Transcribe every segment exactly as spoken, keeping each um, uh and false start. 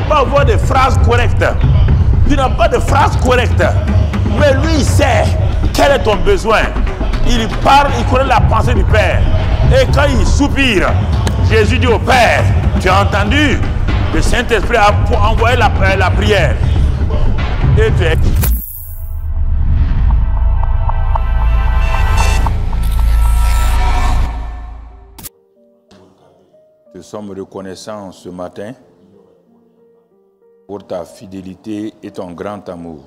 pas avoir de phrases correctes. Tu n'as pas de phrases correctes. Mais lui, il sait quel est ton besoin. Il parle, il connaît la pensée du Père. Et quand il soupire, Jésus dit au Père, tu as entendu? Le Saint-Esprit a envoyé la, la prière. Et tu es... Nous sommes reconnaissants ce matin pour ta fidélité et ton grand amour.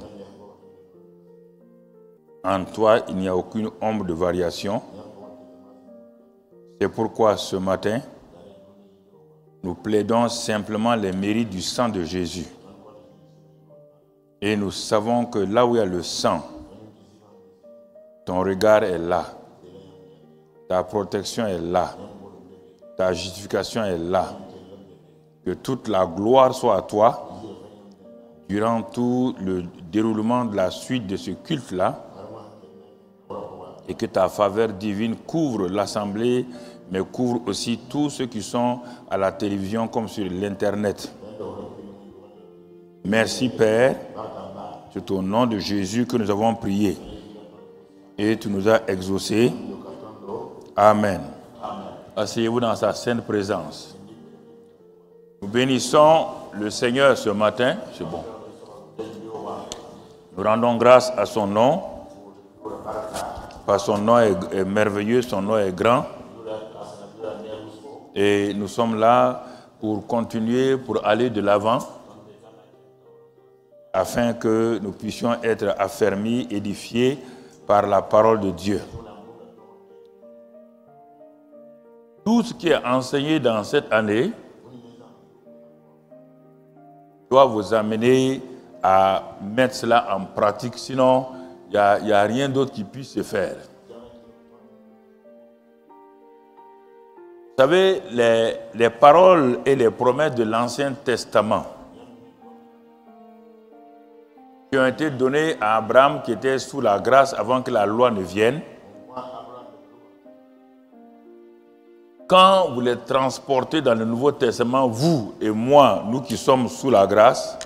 En toi, il n'y a aucune ombre de variation. C'est pourquoi ce matin, nous plaidons simplement les mérites du sang de Jésus. Et nous savons que là où il y a le sang, ton regard est là. Ta protection est là. Ta justification est là. Que toute la gloire soit à toi durant tout le déroulement de la suite de ce culte-là et que ta faveur divine couvre l'assemblée, mais couvre aussi tous ceux qui sont à la télévision comme sur l'Internet. Merci Père, c'est au nom de Jésus que nous avons prié et tu nous as exaucés. Amen. Asseyez-vous dans sa sainte présence. Nous bénissons le Seigneur ce matin. C'est bon. Nous rendons grâce à son nom. Parce que son nom est, est merveilleux, son nom est grand. Et nous sommes là pour continuer, pour aller de l'avant, afin que nous puissions être affermis, édifiés par la parole de Dieu. Tout ce qui est enseigné dans cette année doit vous amener à mettre cela en pratique, sinon il n'y a, y a rien d'autre qui puisse se faire. Vous savez, les, les paroles et les promesses de l'Ancien Testament qui ont été données à Abraham qui était sous la grâce avant que la loi ne vienne, quand vous les transportez dans le Nouveau Testament, vous et moi, nous qui sommes sous la grâce,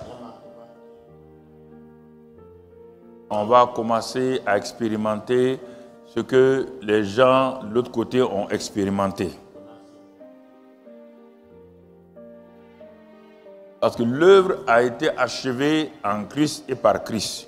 on va commencer à expérimenter ce que les gens de l'autre côté ont expérimenté. Parce que l'œuvre a été achevée en Christ et par Christ.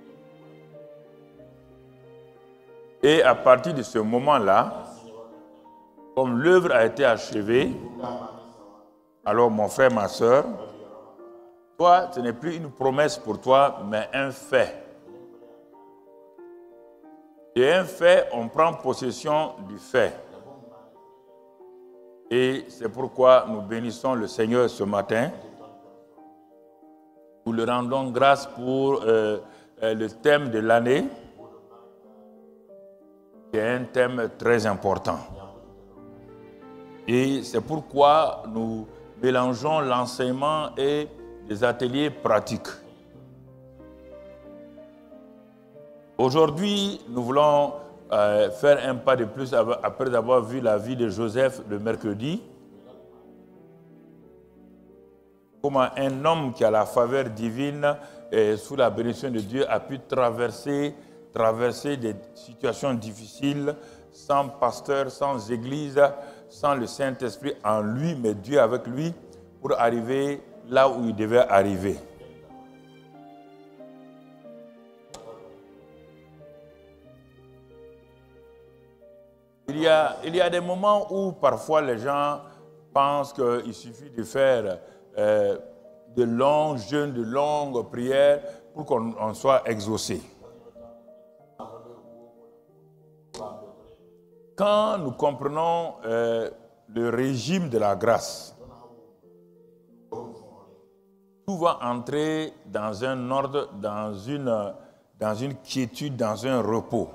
Et à partir de ce moment-là, comme l'œuvre a été achevée, alors mon frère, ma soeur, toi, ce n'est plus une promesse pour toi, mais un fait. Et un fait, on prend possession du fait. Et c'est pourquoi nous bénissons le Seigneur ce matin. Nous le rendons grâce pour euh, euh, le thème de l'année, qui est un thème très important. Et c'est pourquoi nous mélangeons l'enseignement et les ateliers pratiques. Aujourd'hui, nous voulons euh, faire un pas de plus après avoir vu la vie de Joseph le mercredi. Comment un homme qui a la faveur divine et sous la bénédiction de Dieu a pu traverser, traverser des situations difficiles sans pasteur, sans église, sans le Saint-Esprit en lui, mais Dieu avec lui, pour arriver là où il devait arriver. Il y a, il y a des moments où parfois les gens pensent qu'il suffit de faire euh, de longs jeûnes, de longues prières pour qu'on soit exaucé. Quand nous comprenons euh, le régime de la grâce, tout va entrer dans un ordre, dans une, dans une quiétude, dans un repos.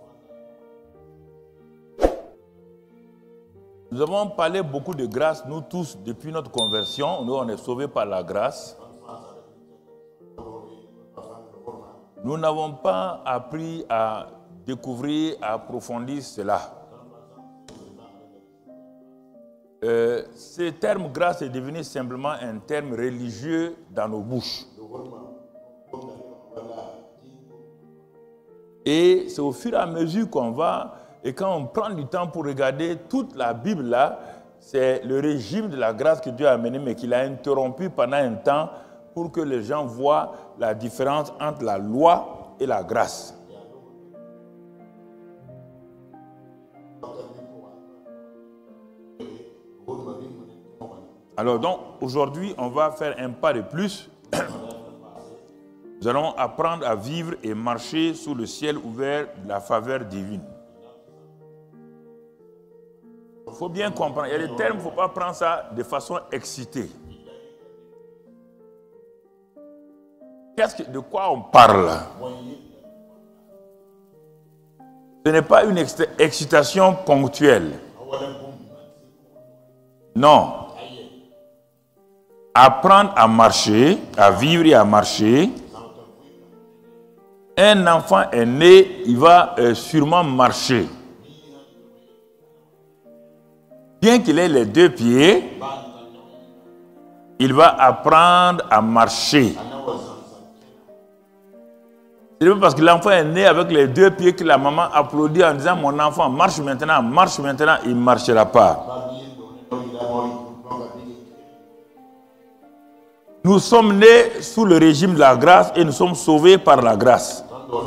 Nous avons parlé beaucoup de grâce, nous tous, depuis notre conversion. Nous, on est sauvés par la grâce. Nous n'avons pas appris à découvrir, à approfondir cela. euh, ce terme grâce est devenu simplement un terme religieux dans nos bouches. Et c'est au fur et à mesure qu'on va, et quand on prend du temps pour regarder toute la Bible là, c'est le régime de la grâce que Dieu a amené, mais qu'il a interrompu pendant un temps pour que les gens voient la différence entre la loi et la grâce. Alors donc, aujourd'hui, on va faire un pas de plus. Nous allons apprendre à vivre et marcher sous le ciel ouvert de la faveur divine. Il faut bien comprendre, il y a des termes, il ne faut pas prendre ça de façon excitée. Qu'est-ce que, de quoi on parle? Ce n'est pas une excitation ponctuelle. Non. Apprendre à marcher, à vivre et à marcher. Un enfant est né, il va euh, sûrement marcher. Bien qu'il ait les deux pieds, il va apprendre à marcher. C'est pas parce que l'enfant est né avec les deux pieds que la maman applaudit en disant « Mon enfant, marche maintenant, marche maintenant », il ne marchera pas. Nous sommes nés sous le régime de la grâce et nous sommes sauvés par la grâce.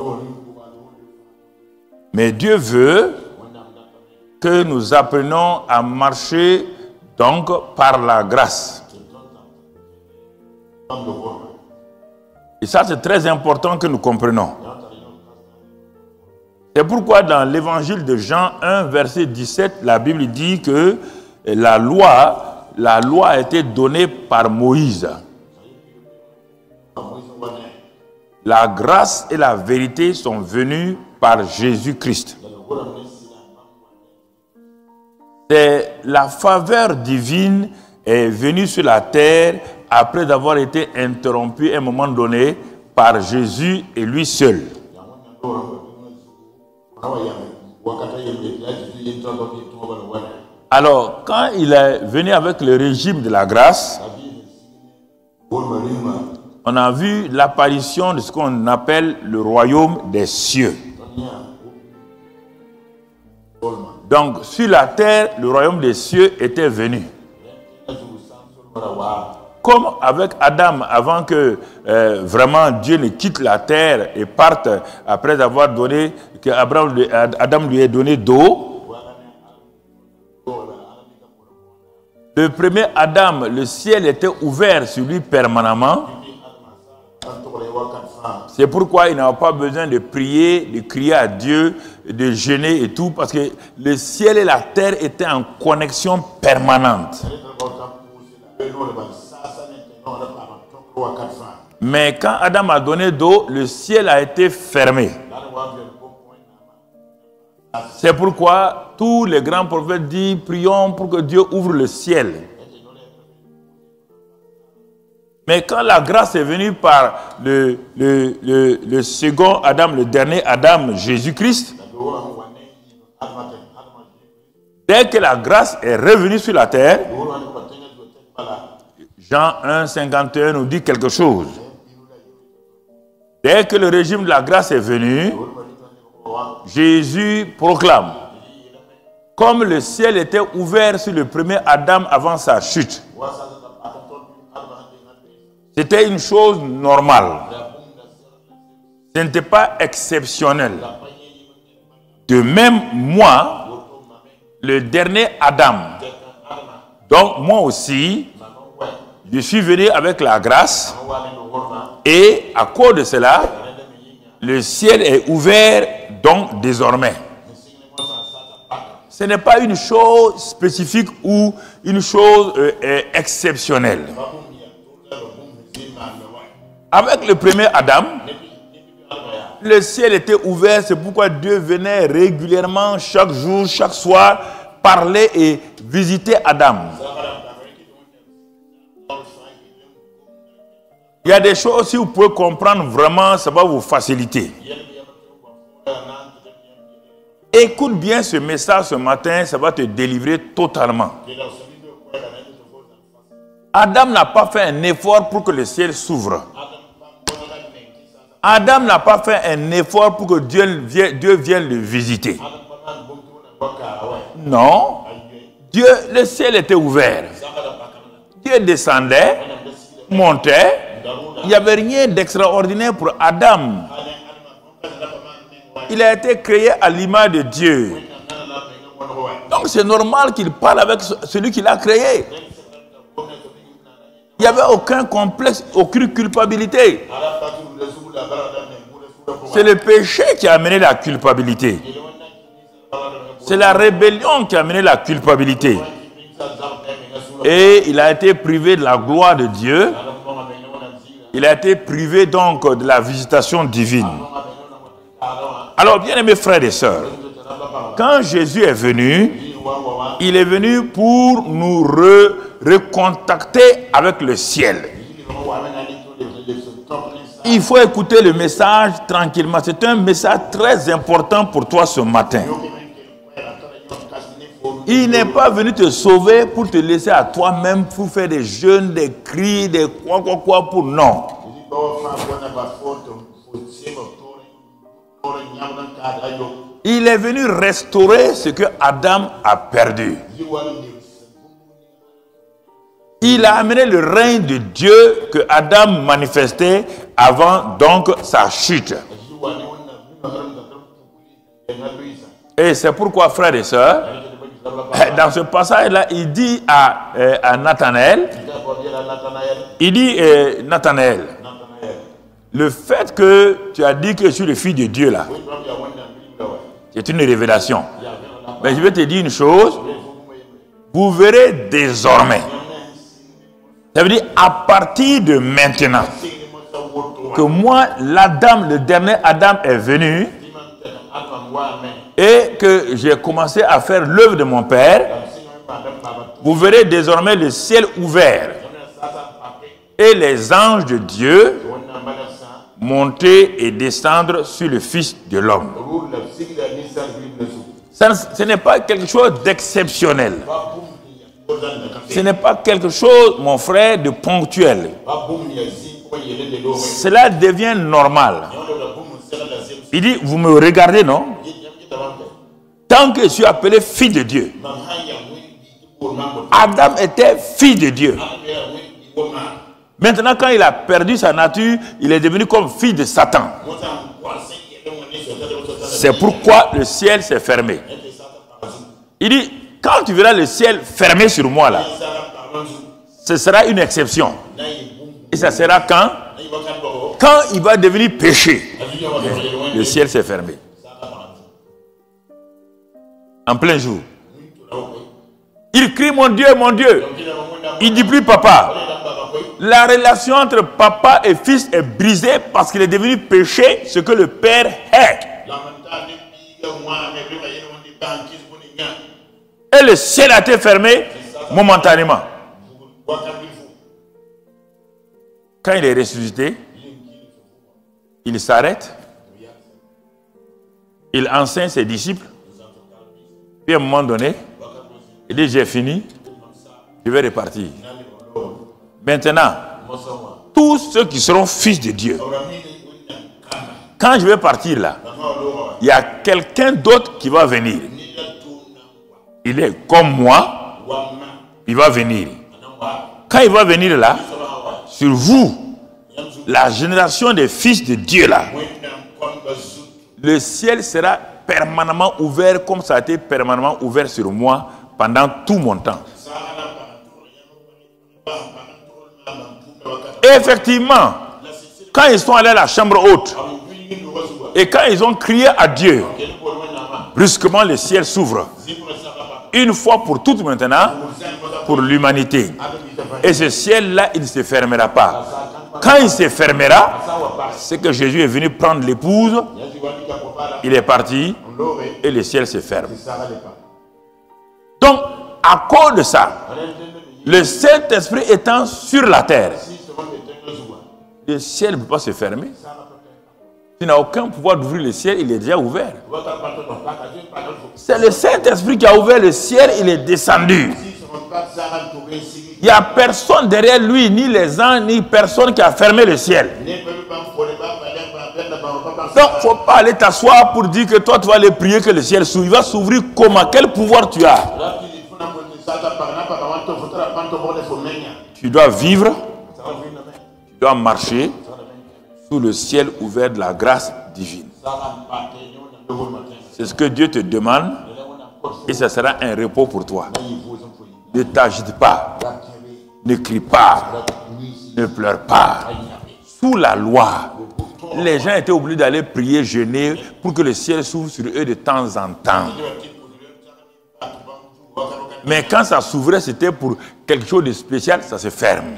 Mais Dieu veut que nous apprenions à marcher donc par la grâce. Et ça, c'est très important que nous comprenions. C'est pourquoi dans l'évangile de Jean un, verset dix-sept, la Bible dit que la loi, la loi a été donnée par Moïse. La grâce et la vérité sont venues par Jésus-Christ. C'est la faveur divine est venue sur la terre après avoir été interrompue à un moment donné par Jésus et lui seul. Alors, quand il est venu avec le régime de la grâce, on a vu l'apparition de ce qu'on appelle le royaume des cieux. Donc, sur la terre, le royaume des cieux était venu. Comme avec Adam, avant que euh, vraiment Dieu ne quitte la terre et parte après avoir donné, que Abraham, Adam lui ait donné d'eau. Le premier Adam, le ciel était ouvert sur lui permanemment. C'est pourquoi il n'a pas besoin de prier, de crier à Dieu, de jeûner et tout, parce que le ciel et la terre étaient en connexion permanente. Mais quand Adam a donné d'eau, le ciel a été fermé. C'est pourquoi tous les grands prophètes disent, prions pour que Dieu ouvre le ciel. Mais quand la grâce est venue par le, le, le, le second Adam, le dernier Adam, Jésus-Christ, dès que la grâce est revenue sur la terre, Jean un, cinquante et un nous dit quelque chose. Dès que le régime de la grâce est venu, Jésus proclame, comme le ciel était ouvert sur le premier Adam avant sa chute, c'était une chose normale. Ce n'était pas exceptionnel. De même, moi, le dernier Adam, donc moi aussi, je suis venu avec la grâce et à cause de cela, le ciel est ouvert donc désormais. Ce n'est pas une chose spécifique ou une chose euh, exceptionnelle. Avec le premier Adam, le ciel était ouvert, c'est pourquoi Dieu venait régulièrement, chaque jour, chaque soir, parler et visiter Adam. Il y a des choses, si vous pouvez comprendre vraiment, ça va vous faciliter. Écoute bien ce message ce matin, ça va te délivrer totalement. Adam n'a pas fait un effort pour que le ciel s'ouvre. Adam n'a pas fait un effort pour que Dieu vienne, Dieu vienne le visiter. Non. Dieu, le ciel était ouvert. Dieu descendait, montait. Il n'y avait rien d'extraordinaire pour Adam. Il a été créé à l'image de Dieu. Donc c'est normal qu'il parle avec celui qui l'a créé. Il n'y avait aucun complexe, aucune culpabilité. C'est le péché qui a amené la culpabilité. C'est la rébellion qui a amené la culpabilité. Et il a été privé de la gloire de Dieu. Il a été privé donc de la visitation divine. Alors, bien aimés frères et sœurs, quand Jésus est venu, il est venu pour nous re, recontacter avec le ciel. Il faut écouter le message tranquillement. C'est un message très important pour toi ce matin. Il n'est pas venu te sauver pour te laisser à toi-même, pour faire des jeûnes, des cris, des quoi, quoi, quoi, pour non. Il est venu restaurer ce que Adam a perdu. Il a amené le règne de Dieu que Adam manifestait avant donc sa chute. Et c'est pourquoi, frères et sœurs, dans ce passage-là, il dit à, euh, à Nathanaël, il dit, euh, Nathanaël, le fait que tu as dit que je suis le fils de Dieu là, c'est une révélation. Mais je vais te dire une chose, vous verrez désormais, ça veut dire à partir de maintenant, que moi, l'Adam, le dernier Adam est venu, et que j'ai commencé à faire l'œuvre de mon Père, vous verrez désormais le ciel ouvert et les anges de Dieu monter et descendre sur le Fils de l'homme. Ce n'est pas quelque chose d'exceptionnel. Ce n'est pas quelque chose, mon frère, de ponctuel. Cela devient normal. Il dit, vous me regardez, non? Tant que je suis appelé fils de Dieu. Adam était fils de Dieu. Maintenant, quand il a perdu sa nature, il est devenu comme fils de Satan. C'est pourquoi le ciel s'est fermé. Il dit, quand tu verras le ciel fermé sur moi, là, ce sera une exception. Et ça sera quand? Quand il va devenir péché. Le ciel s'est fermé. En plein jour. Il crie, mon Dieu, mon Dieu. Il ne dit plus papa. La relation entre papa et fils est brisée parce qu'il est devenu péché, ce que le Père est. Et le ciel a été fermé momentanément. Quand il est ressuscité, il s'arrête. Il enseigne ses disciples. Puis à un moment donné, il dit, j'ai fini, je vais repartir. Maintenant, tous ceux qui seront fils de Dieu, quand je vais partir là, il y a quelqu'un d'autre qui va venir. Il est comme moi, il va venir. Quand il va venir là, sur vous, la génération des fils de Dieu là, le ciel sera permanemment ouvert comme ça a été permanemment ouvert sur moi pendant tout mon temps. Et effectivement, quand ils sont allés à la chambre haute et quand ils ont crié à Dieu, brusquement le ciel s'ouvre. Une fois pour toutes maintenant, pour l'humanité. Et ce ciel-là, il ne se fermera pas. Quand il se fermera, c'est que Jésus est venu prendre l'épouse, il est parti et le ciel se ferme. Donc, à cause de ça, le Saint-Esprit étant sur la terre, le ciel ne peut pas se fermer. Tu n'as aucun pouvoir d'ouvrir le ciel, il est déjà ouvert. C'est le Saint-Esprit qui a ouvert le ciel, il est descendu. Il Il n'y a personne derrière lui, ni les anges, ni personne qui a fermé le ciel. Donc, il ne faut pas aller t'asseoir pour dire que toi, tu vas aller prier que le ciel s'ouvre. Il va s'ouvrir comment? Quel pouvoir tu as? Tu dois vivre, tu dois marcher sous le ciel ouvert de la grâce divine. C'est ce que Dieu te demande et ça sera un repos pour toi. Ne t'agite pas, ne crie pas, ne pleure pas. Sous la loi, les gens étaient obligés d'aller prier, jeûner pour que le ciel s'ouvre sur eux de temps en temps. Mais quand ça s'ouvrait, c'était pour quelque chose de spécial, ça se ferme.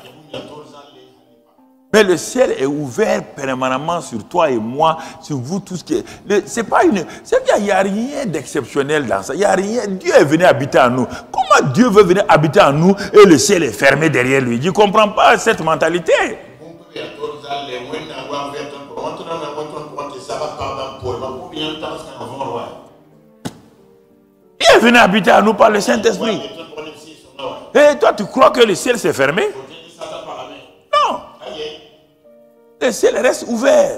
Mais le ciel est ouvert permanemment sur toi et moi, sur vous tous. C'est pas une. Il n'y a rien d'exceptionnel dans ça. Il n'y a rien. Dieu est venu habiter en nous. Comment Dieu veut venir habiter en nous et le ciel est fermé derrière lui? Je ne comprends pas cette mentalité. Il est venu habiter en nous par le Saint-Esprit. Et toi, tu crois que le ciel s'est fermé? Non. Le ciel reste ouvert.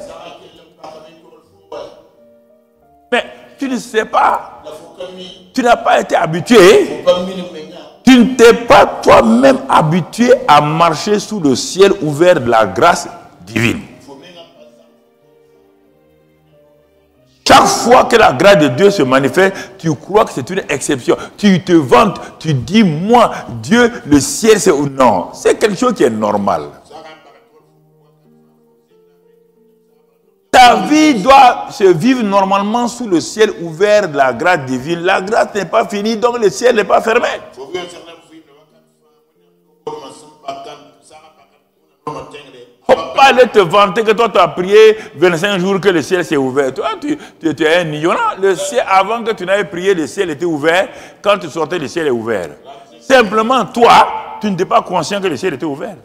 Mais tu ne sais pas. Tu n'as pas été habitué. Tu ne t'es pas toi-même habitué à marcher sous le ciel ouvert de la grâce divine. Chaque fois que la grâce de Dieu se manifeste, tu crois que c'est une exception. Tu te vantes, tu dis, moi, Dieu, le ciel, c'est ou non. C'est quelque chose qui est normal. Ta vie doit se vivre normalement sous le ciel ouvert de la grâce divine. La grâce n'est pas finie, donc le ciel n'est pas fermé. Il ne faut pas aller te vanter que toi tu as prié vingt-cinq jours que le ciel s'est ouvert. Toi tu, tu, tu es un ignorant. Le ciel, avant que tu n'avais prié, le ciel était ouvert. Quand tu sortais, le ciel est ouvert. Simplement toi, tu n'étais pas conscient que le ciel était ouvert.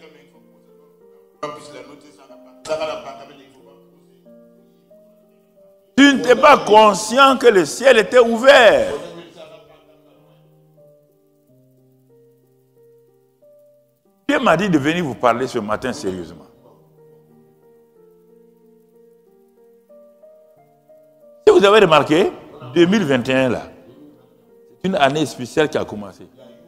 Tu n'étais pas conscient que le ciel était ouvert. Dieu m'a dit de venir vous parler ce matin sérieusement. Si vous avez remarqué, deux mille vingt et un là, c'est une année spéciale qui a commencé.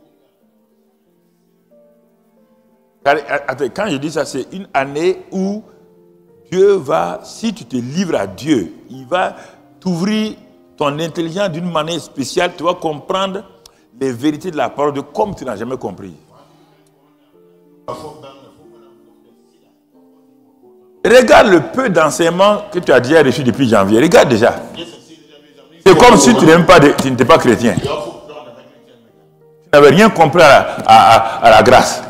Car, quand je dis ça, c'est une année où Dieu va, si tu te livres à Dieu, il va t'ouvrir ton intelligence d'une manière spéciale. Tu vas comprendre les vérités de la parole de comme tu n'as jamais compris. Regarde le peu d'enseignements que tu as déjà reçu depuis janvier. Regarde déjà. C'est comme si tu n'aimes pas de, tu n'étais pas chrétien. Tu n'avais rien compris à la, à, à, à la grâce.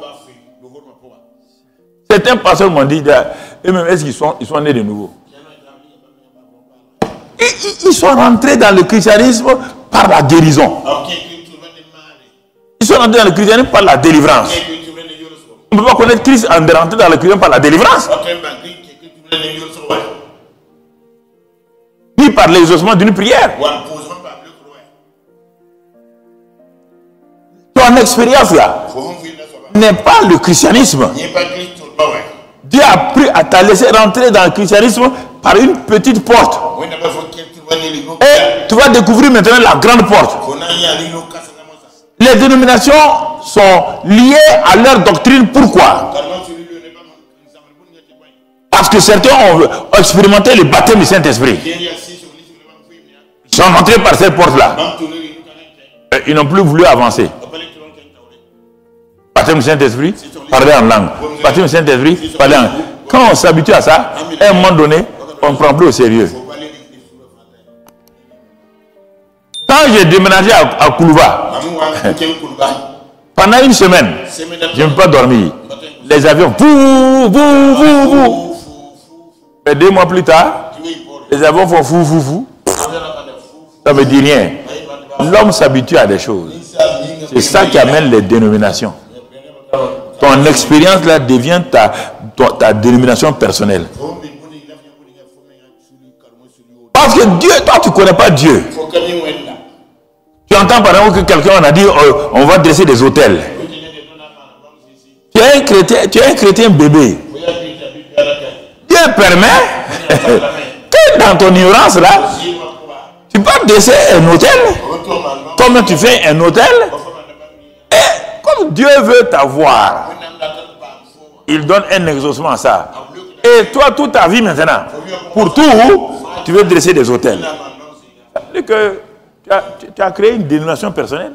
Certains pasteurs m'ont dit, et même est-ce qu'ils sont, ils sont nés de nouveau? Et, ils sont rentrés dans le christianisme par la guérison. Ils sont rentrés dans le christianisme par la délivrance. On ne peut pas connaître Christ en rentrant dans le christianisme par la délivrance. Ni par l'exaucement d'une prière. Ton expérience là n'est pas le christianisme. Dieu a pris à t'a laissé rentrer dans le christianisme par une petite porte. Et tu vas découvrir maintenant la grande porte. Les dénominations sont liées à leur doctrine. Pourquoi? Parce que certains ont expérimenté le baptême du Saint-Esprit. Ils sont rentrés par cette porte-là. Ils n'ont plus voulu avancer. Baptême du Saint-Esprit, parler en langue. Baptême du Saint-Esprit, parler en langue. Quand on s'habitue à ça, à un moment donné, on ne prend plus au sérieux. Quand j'ai déménagé à, à Koulouba, pendant une semaine, je ne peux pas dormir. Les avions, vous, vous, vous, vous. Et deux mois plus tard, les avions font fou, fou, fou. Ça ne me dit rien. L'homme s'habitue à des choses. C'est ça qui amène les dénominations. Ton expérience là devient ta, ta, ta dénomination personnelle. Parce que Dieu, toi tu ne connais pas Dieu. Tu entends par exemple que quelqu'un on a dit euh, on va dresser des hôtels. Tu es un chrétien, tu es un chrétien bébé. Dieu permet que dans ton ignorance là, tu peux laisser un hôtel. Comme tu fais un hôtel. Et comme Dieu veut t'avoir, il donne un exaucement à ça. Et toi, toute ta vie maintenant, pour tout, tu veux dresser des hôtels. Ça veut dire que tu as, tu as créé une dénomination personnelle.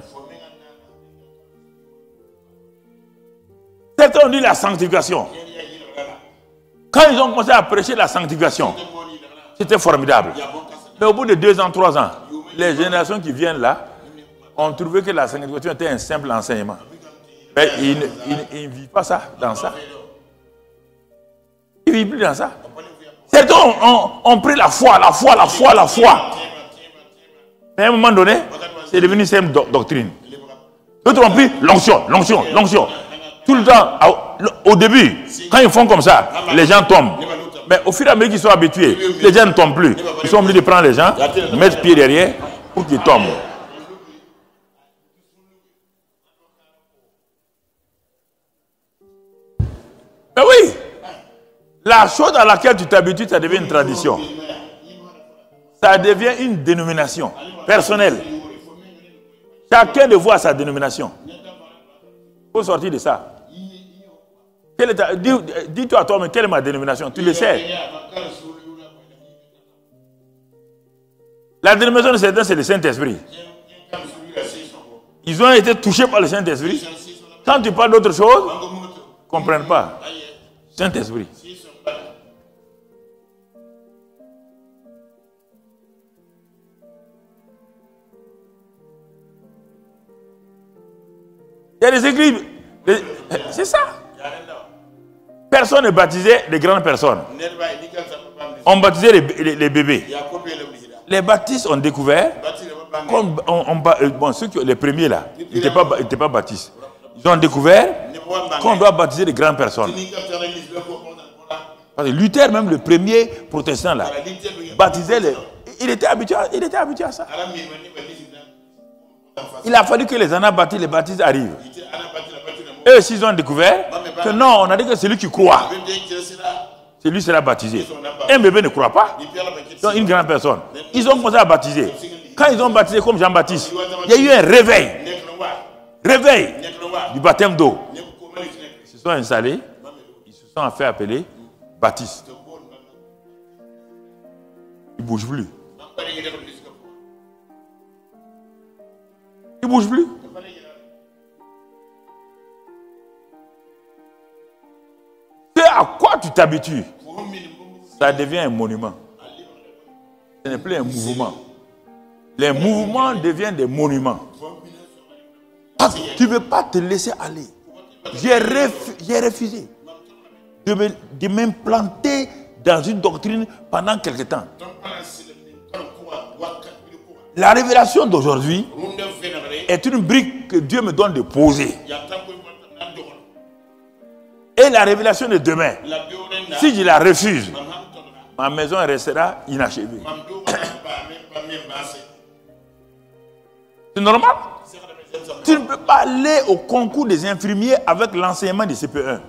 Certains ont dit la sanctification. Quand ils ont commencé à prêcher la sanctification, c'était formidable. Mais au bout de deux ans, trois ans, les générations qui viennent là ont trouvé que la sanctification était un simple enseignement. Mais ils ne ils, ils vivent pas ça, dans ça. Ils ne vivent plus dans ça. Certains ont, ont, ont pris la foi, la foi, la foi, la foi. Mais à un moment donné, c'est devenu une simple do doctrine. D'autres ont pris l'onction, l'onction, l'onction. Tout le temps, au début, quand ils font comme ça, les gens tombent. Mais au fur et à mesure qu'ils sont habitués, les gens ne tombent plus. Ils sont obligés de prendre les gens, mettre pied derrière pour qu'ils tombent. Mais oui, la chose à laquelle tu t'habitues, ça devient une tradition. Ça devient une dénomination personnelle. Chacun de vous a sa dénomination. Il faut sortir de ça. Dis-toi à toi, mais quelle est ma dénomination? Tu le sais. La dénomination de certains, c'est le Saint-Esprit. Ils ont été touchés par le Saint-Esprit. Quand tu parles d'autre chose, ils ne comprennent pas. Saint-Esprit. Il y a des églises. C'est ça. Personne ne baptisait les grandes personnes. On baptisait les, les, les bébés. Les baptistes ont découvert, comme on, on, bon, ceux qui, les premiers là, ils n'étaient pas, pas baptistes. Ils ont découvert qu'on doit baptiser les grandes personnes. Parce que Luther, même le premier protestant là, baptisait les... Il était habitué à, il était habitué à ça. Il a fallu que les anabaptistes, les baptistes arrivent. Eux, s'ils ont découvert que non, on a dit que celui qui croit, celui sera baptisé. Un bébé ne croit pas. Donc une grande personne. Ils ont commencé à baptiser. Quand ils ont baptisé comme Jean-Baptiste, il y a eu un réveil. Réveil du baptême d'eau. Ils se sont installés, ils se sont fait appeler baptistes. Ils ne bougent plus. Ils ne bougent plus. C'est à quoi tu t'habitues? Ça devient un monument. Ce n'est plus un mouvement. Les mouvements deviennent des monuments. Parce que tu ne veux pas te laisser aller. J'ai refu refusé de m'implanter dans une doctrine pendant quelque temps. La révélation d'aujourd'hui est une brique que Dieu me donne de poser. Et la révélation de demain, si je la refuse, ma maison restera inachevée. C'est normal. Tu ne peux pas aller au concours des infirmiers avec l'enseignement du C P un.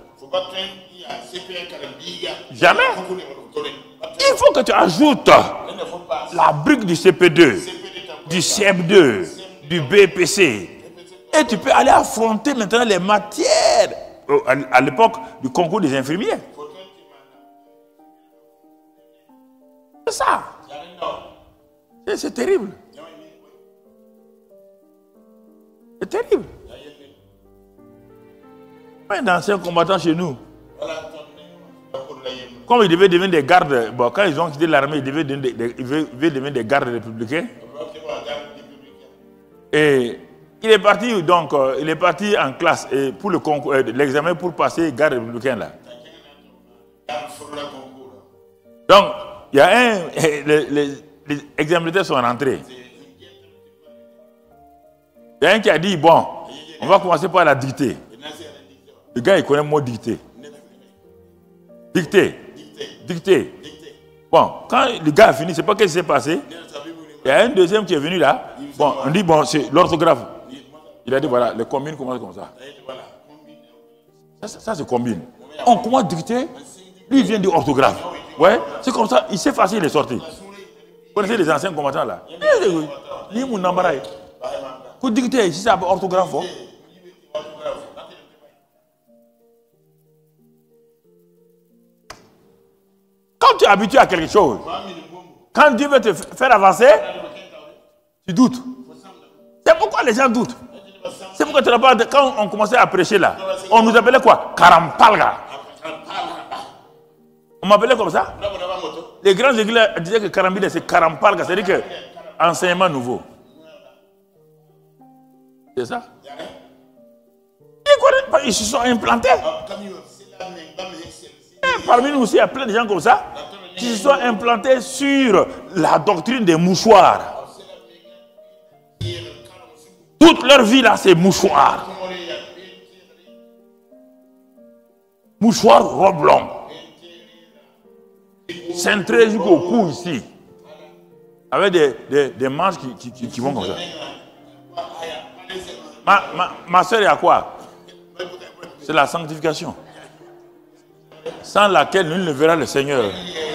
Jamais. Il faut que tu ajoutes la brique du C P deux, du C E P deux, du B P C. Et tu peux aller affronter maintenant les matières à l'époque du concours des infirmiers. C'est ça. C'est terrible. C'est terrible. Un ancien combattant chez nous, comme ils devaient devenir des gardes, bon, quand ils ont quitté l'armée, ils devaient devenir des, ils devaient devenir des gardes républicains. Et il est parti donc, euh, il est parti en classe et pour le concours, euh, l'examen pour passer garde républicain là. Donc, il y a un, les, les, les examinateurs sont rentrés. Il y a un qui a dit, bon, on va commencer par la dictée. Le gars, il connaît le mot dictée. Dictée. Dictée. Bon, quand le gars a fini, c'est pas ce qui s'est passé. Il y a un deuxième qui est venu là. Bon, on dit, bon, c'est l'orthographe. Il a dit, voilà, les combines commencent comme ça. Ça, ça, ça se combine. On commence à dicter, lui il vient de orthographe. Ouais, c'est comme ça, il sait facile les sorties. Vous connaissez les anciens combattants là? Ni mon nambaraï. Vous dictez, si c'est orthographe. Oh. Quand tu es habitué à quelque chose, quand Dieu veut te faire avancer, tu doutes. C'est pourquoi les gens doutent. C'est pourquoi tu n'as pas. Quand on commençait à prêcher là, on nous appelait quoi? Karampalga. On m'appelait comme ça. Les grands églises disaient que Karambide c'est Karampalga, c'est-à-dire que enseignement nouveau. C'est ça? Ils se sont implantés. Et parmi nous aussi, il y a plein de gens comme ça qui se sont implantés sur la doctrine des mouchoirs. Toute leur vie là, c'est mouchoir. Mouchoir robe longue. Cintré jusqu'au cou ici. Avec des, des, des manches qui, qui, qui vont comme ça. Ma, ma, ma soeur est à quoi? C'est la sanctification. Sans laquelle nul ne verra le Seigneur.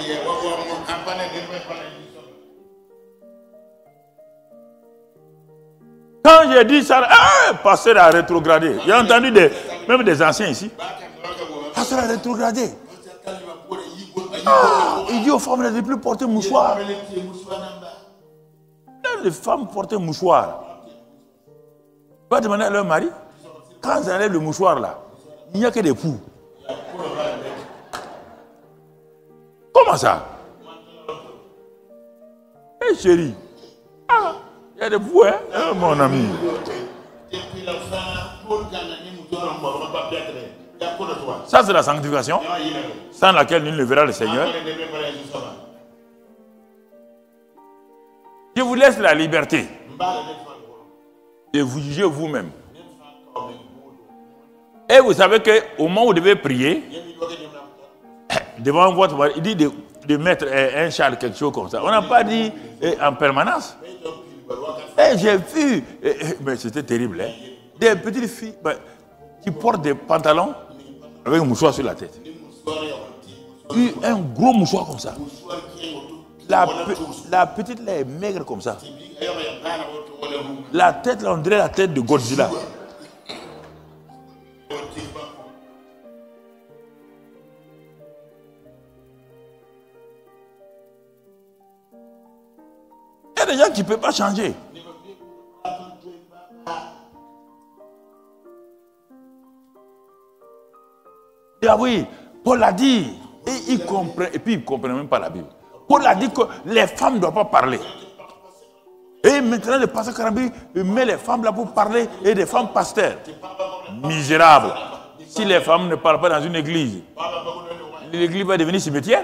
Quand j'ai dit ça, ah, pasteur a rétrogradé. J'ai entendu des, même des anciens ici. Pasteur a rétrogradé. Ah, il dit aux femmes, elles ne plus porter mouchoir. Les femmes portent mouchoir. On va demander à leur mari, quand ils enlèvent le mouchoir là, il n'y a que des poux. Comment ça? Hé hey, chérie, ah, il y a des poux, hein, oh, mon ami. Ça c'est la sanctification, sans laquelle nul ne verra le Seigneur. Je vous laisse la liberté de vous juger vous-même. Et vous savez qu'au moment où vous devez prier, devant votre mari, il dit de, de mettre un châle, quelque chose comme ça. On n'a pas dit en permanence. Et j'ai vu, mais c'était terrible, hein, des petites filles ben, qui portent des pantalons avec un mouchoir sur la tête. Un gros mouchoir comme ça. La, la petite là est maigre comme ça. La tête là, on dirait la tête de Godzilla. Il y a des gens qui ne peuvent pas changer. Ah oui, Paul a dit, et il comprend, et puis il ne comprend même pas la Bible. Paul a dit que les femmes ne doivent pas parler. Et maintenant, le pasteur Karambi met les femmes là pour parler et des femmes pasteurs. Misérables. Si les femmes ne parlent pas dans une église, l'église va devenir cimetière.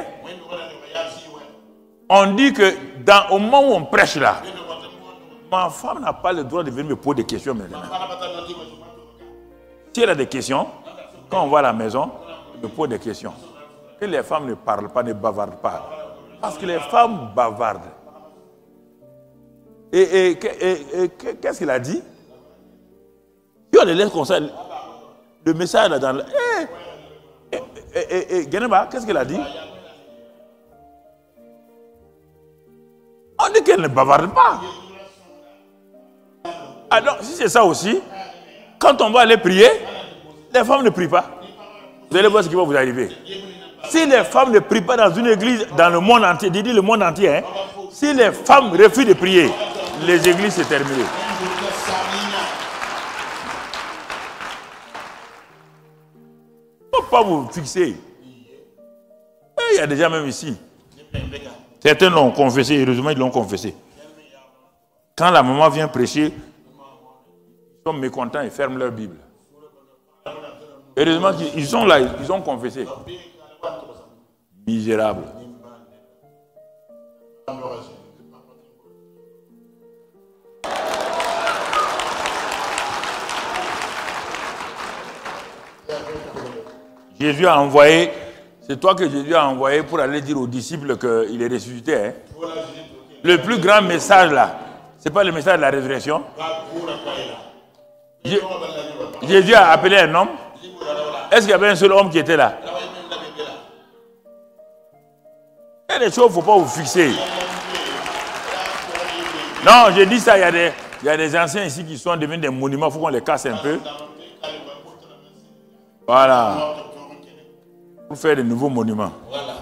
On dit que dans, au moment où on prêche là, ma femme n'a pas le droit de venir me poser des questions maintenant. Si elle a des questions, quand on va à la maison, elle me pose des questions. Que les femmes ne parlent pas, ne bavardent pas. Parce que les femmes bavardent. Et, et, et, et qu'est-ce qu'il a dit? Si on les laisse comme ça, le message là dans le... Et, et, et, et Geneba, qu'est-ce qu'il a dit? On dit qu'elle ne bavarde pas. Alors, si c'est ça aussi, quand on va aller prier, les femmes ne prient pas. Vous allez voir ce qui va vous arriver. Si les femmes ne prient pas dans une église, dans le monde entier, dis le monde entier, hein, si les femmes refusent de prier, les églises c'est terminé. Il ne faut pas vous fixer. Il y a des gens même ici. Certains l'ont confessé, heureusement ils l'ont confessé. Quand la maman vient prêcher, ils sont mécontents et ferment leur Bible. Heureusement qu'ils sont là, ils ont confessé. Misérables. Jésus a envoyé, c'est toi que Jésus a envoyé pour aller dire aux disciples qu'il est ressuscité. Hein? Le plus grand message là, ce n'est pas le message de la résurrection. Jésus a appelé un homme Est-ce qu'il y avait un seul homme qui était là? Il y a des choses qu'il ne faut pas vous fixer. Non, j'ai dit ça, il y a des, il y a des anciens ici qui sont devenus des monuments, il faut qu'on les casse un peu. Voilà. Pour faire de nouveaux monuments. Voilà.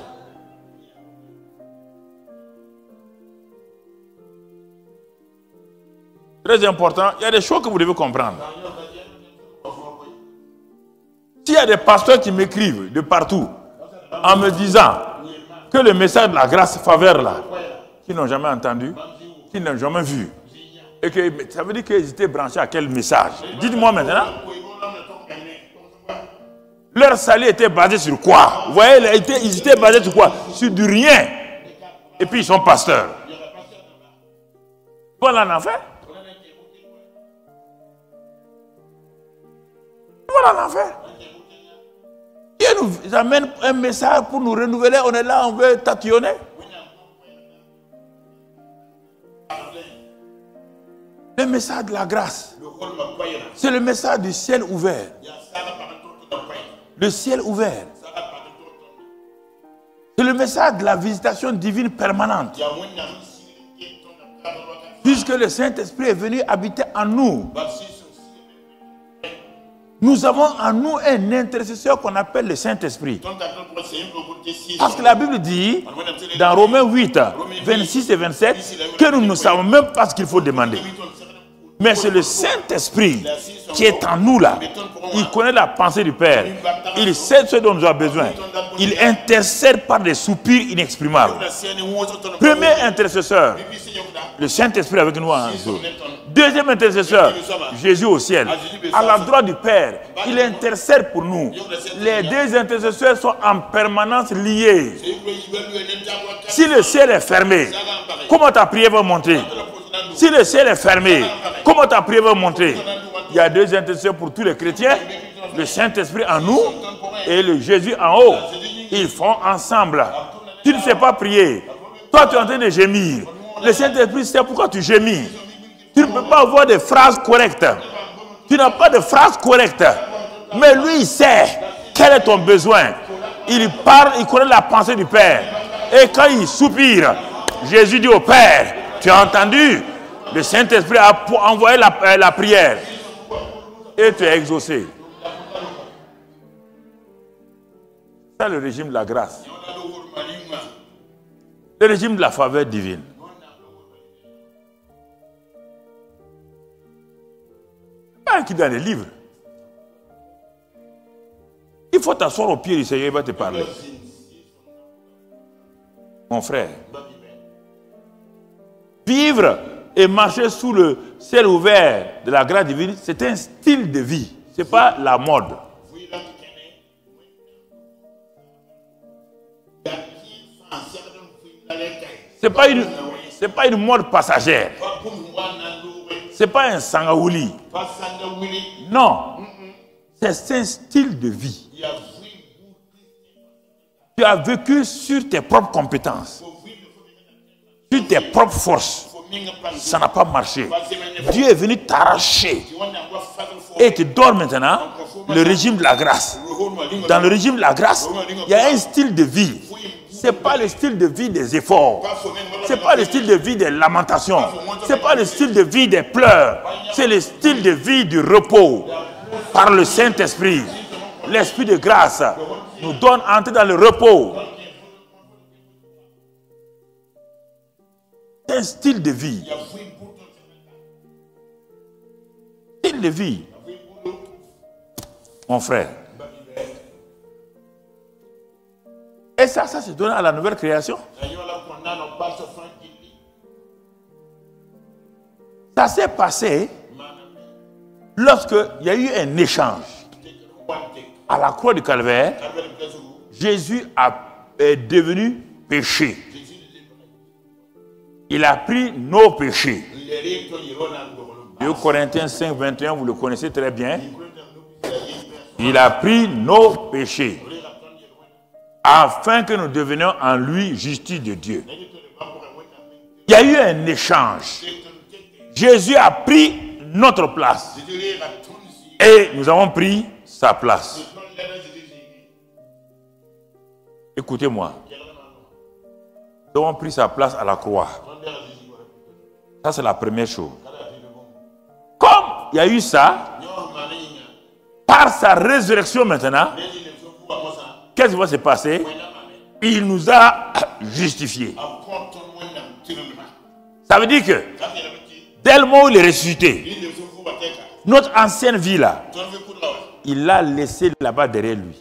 Très important, il y a des choses que vous devez comprendre. S'il y a des pasteurs qui m'écrivent de partout en me disant que le message de la grâce faveur là, qu'ils n'ont jamais entendu, qu'ils n'ont jamais vu, et que ça veut dire qu'ils étaient branchés à quel message? Dites-moi maintenant. Leur salut était basé sur quoi? Vous voyez, ils étaient basés sur quoi? Sur du rien. Et puis ils sont pasteurs. Voilà en enfer. Voilà en enfer. Dieu nous amène un message pour nous renouveler. On est là, on veut tatillonner. Le message de la grâce. C'est le message du ciel ouvert. Le ciel ouvert. C'est le message de la visitation divine permanente. Puisque le Saint-Esprit est venu habiter en nous. Nous avons en nous un intercesseur qu'on appelle le Saint-Esprit. Parce que la Bible dit, dans Romains huit, vingt-six et vingt-sept, que nous ne savons même pas ce qu'il faut demander. Mais c'est le Saint-Esprit qui est en nous là. Il connaît la pensée du Père. Il sait ce dont nous avons besoin. Il intercède par des soupirs inexprimables. Premier intercesseur, le Saint-Esprit avec nous en nous. Deuxième intercesseur, Jésus au ciel. À la droite du Père, il intercède pour nous. Les deux intercesseurs sont en permanence liés. Si le ciel est fermé, comment ta prière va monter? Si le ciel est fermé, comment ta prière va monter? Il y a deux intercesseurs pour tous les chrétiens, le Saint-Esprit en nous et le Jésus en haut. Ils font ensemble. Tu ne sais pas prier. Toi, tu es en train de gémir. Le Saint-Esprit sait pourquoi tu gémis. Tu ne peux pas avoir des phrases correctes. Tu n'as pas de phrases correctes. Mais lui, il sait quel est ton besoin. Il parle, il connaît la pensée du Père. Et quand il soupire, Jésus dit au Père, tu as entendu? Le Saint-Esprit a envoyé la, la prière. Et tu es exaucé. C'est le régime de la grâce. Le régime de la faveur divine. Pas qui dans les livres. Il faut t'asseoir au pied du Seigneur, il va te parler. Mon frère. Vivre et marcher sous le ciel ouvert de la grâce divine, c'est un style de vie. Ce n'est pas la mode. Ce n'est pas une, c'est pas une mode passagère. Ce n'est pas un sangaouli. Non. C'est un style de vie. Tu as vécu sur tes propres compétences, sur tes propres forces. Ça n'a pas marché. Dieu est venu t'arracher et te donne maintenant le régime de la grâce. Dans le régime de la grâce, il y a un style de vie. Ce n'est pas le style de vie des efforts. Ce n'est pas le style de vie des lamentations. Ce n'est pas le style de vie des pleurs. C'est le style de vie du repos. Par le Saint-Esprit, l'Esprit de grâce nous donne entrer dans le repos. C'est un style de vie. Style de vie. Mon frère. Et ça, ça se donne à la nouvelle création. Ça s'est passé lorsque il y a eu un échange. À la croix du Calvaire, Jésus a, est devenu péché. Il a pris nos péchés. deux Corinthiens cinq, vingt et un, vous le connaissez très bien. Il a pris nos péchés afin que nous devenions en lui justice de Dieu. Il y a eu un échange. Jésus a pris notre place et nous avons pris sa place. Écoutez-moi. Nous avons pris sa place à la croix. Ça, c'est la première chose. Comme il y a eu ça, par sa résurrection maintenant, qu'est-ce qui va se passer? Il nous a justifiés. Ça veut dire que, dès le moment où il est ressuscité, notre ancienne vie là, il l'a laissé là-bas derrière lui.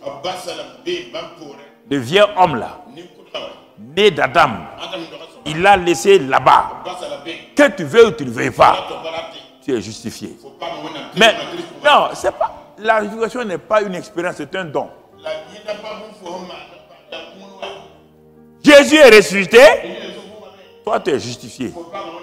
Le vieux homme là, né d'Adam, il l'a laissé là-bas. Que tu veux ou tu ne veux pas, tu es justifié. Mais non, c'est pas, la justification n'est pas une expérience, c'est un don. Jésus est ressuscité, toi tu es justifié.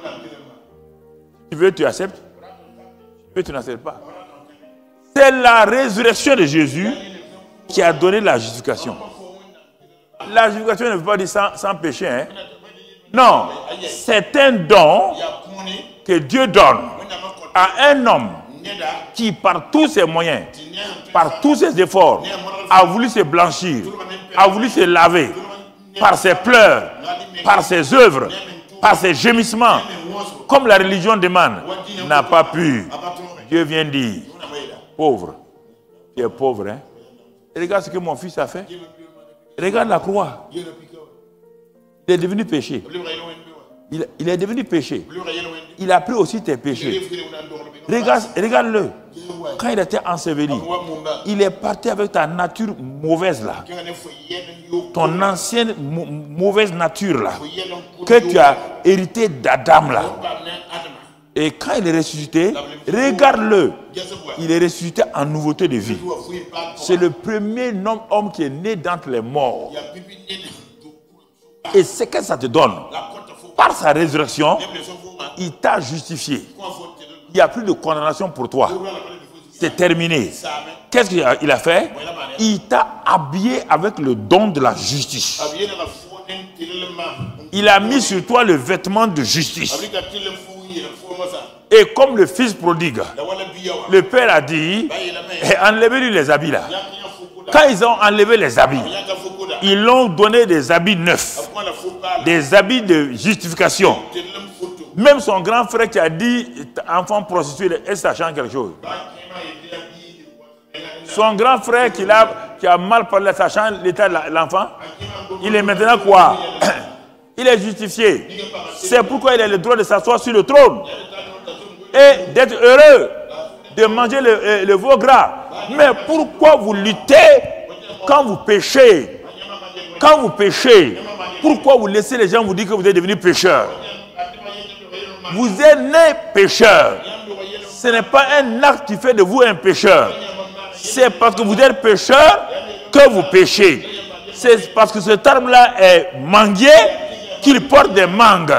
Tu veux, tu acceptes. Tu veux, tu n'acceptes pas. C'est la résurrection de Jésus qui a donné la justification. La justification ne veut pas dire sans, sans péché. Hein? Non, c'est un don que Dieu donne à un homme qui, par tous ses moyens, par tous ses efforts, a voulu se blanchir, a voulu se laver, par ses pleurs, par ses œuvres, par ses gémissements, comme la religion demande, n'a pas pu. Dieu vient dire, pauvre, tu es pauvre, hein? Regarde ce que mon fils a fait. Regarde la croix. Il est devenu péché. Il, il est devenu péché. Il a pris aussi tes péchés. Regarde, regarde-le. Quand il était enseveli, il est parti avec ta nature mauvaise là. Ton ancienne mauvaise nature là. Que tu as hérité d'Adam là. Et quand il est ressuscité, regarde-le. Il est ressuscité en nouveauté de vie. C'est le premier homme, homme qui est né d'entre les morts. Et ce que ça te donne, par sa résurrection, il t'a justifié. Il n'y a plus de condamnation pour toi. C'est terminé. Qu'est-ce qu'il a fait? Il t'a habillé avec le don de la justice. Il a mis sur toi le vêtement de justice. Et comme le fils prodigue, le père a dit, enlevez-lui les habits là. Quand ils ont enlevé les habits, ils l'ont donné des habits neufs, des habits de justification. Même son grand frère qui a dit, enfant prostitué, est-ce que ça change quelque chose? Son grand frère qui a, qui a mal parlé, ça change l'état de l'enfant? Il est maintenant quoi? Il est justifié. C'est pourquoi il a le droit de s'asseoir sur le trône. Et d'être heureux de manger le, le veau gras. Mais pourquoi vous luttez quand vous péchez? Quand vous péchez, pourquoi vous laissez les gens vous dire que vous êtes devenu pécheur? Vous êtes né pécheur. Ce n'est pas un acte qui fait de vous un pécheur. C'est parce que vous êtes pécheur que vous péchez. C'est parce que cet arbre-là est manguier qu'il porte des mangues.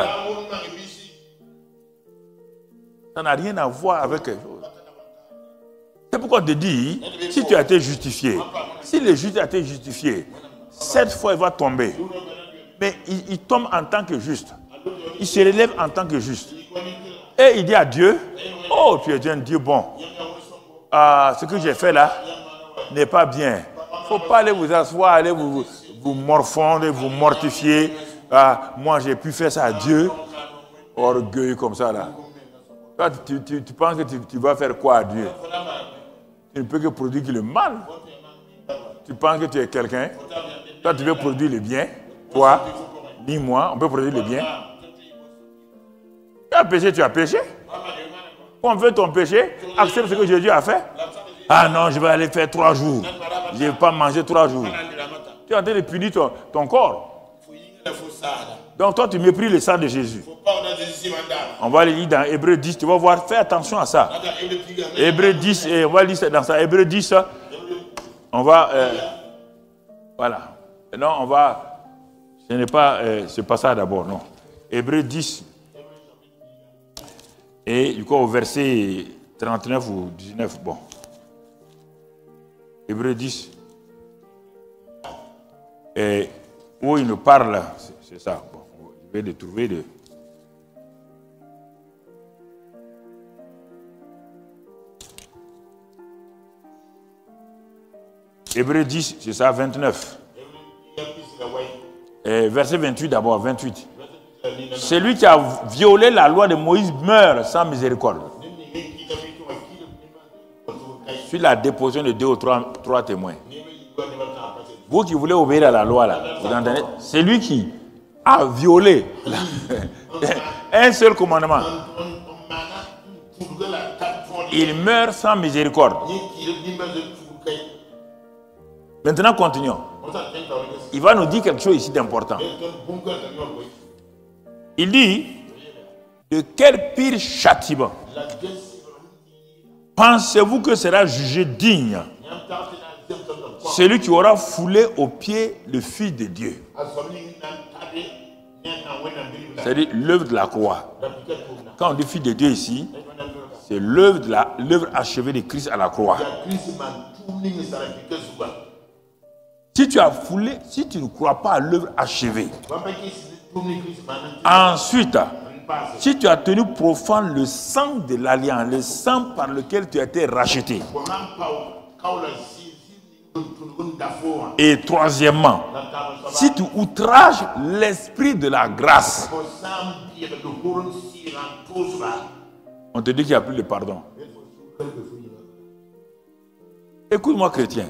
Ça n'a rien à voir avec quelque chose. C'est pourquoi on te dit, si tu as été justifié, si le juste a été justifié, cette fois il va tomber. Mais il, il tombe en tant que juste. Il se relève en tant que juste. Et il dit à Dieu, oh tu es un Dieu bon. Ah, ce que j'ai fait là n'est pas bien. Il ne faut pas aller vous asseoir, aller vous, vous morfondre, vous mortifier. Ah, moi j'ai pu faire ça à Dieu. Orgueil comme ça là. Toi, tu, tu, tu penses que tu, tu vas faire quoi à Dieu? Tu ne peux que produire le mal. Tu penses que tu es quelqu'un. Toi, tu veux produire le bien. Toi, ni moi, on peut produire le bien. Tu as péché, tu as péché. On veut ton péché, accepte ce que Jésus a fait. Ah non, je vais aller faire trois jours. Je ne vais pas manger trois jours. Tu es en train de punir ton, ton corps. Donc toi, tu méprises le sang de Jésus. On va le lire dans Hébreux dix, tu vas voir, fais attention à ça. Hébreux dix, et on va lire dans ça. Hébreux dix, on va... Euh, voilà. Non, on va... Ce n'est pas euh, ce passage d'abord, non. Hébreux dix. Et du coup, au verset trente-neuf ou dix-neuf, bon. Hébreux dix. Et où il nous parle, c'est ça. Bon, je vais le trouver de... Hébreux dix, c'est ça, vingt-neuf. Et verset vingt-huit d'abord, vingt-huit. Celui qui a violé la loi de Moïse meurt sans miséricorde. Sur la déposition de deux ou trois, trois témoins. Vous qui voulez obéir à la loi, là, vous entendez? C'est lui qui a violé la, un seul commandement. Il meurt sans miséricorde. Maintenant, continuons. Il va nous dire quelque chose ici d'important. Il dit, de quel pire châtiment pensez-vous que sera jugé digne celui qui aura foulé aux pieds le Fils de Dieu? C'est-à-dire l'œuvre de la croix. Quand on dit Fils de Dieu ici, c'est l'œuvre de la, l'œuvre achevée de Christ à la croix. Si tu as foulé, si tu ne crois pas à l'œuvre achevée, ensuite, si tu as tenu profane le sang de l'alliance, le sang par lequel tu as été racheté, et troisièmement, si tu outrages l'esprit de la grâce, on te dit qu'il n'y a plus de pardon. Écoute-moi, chrétien.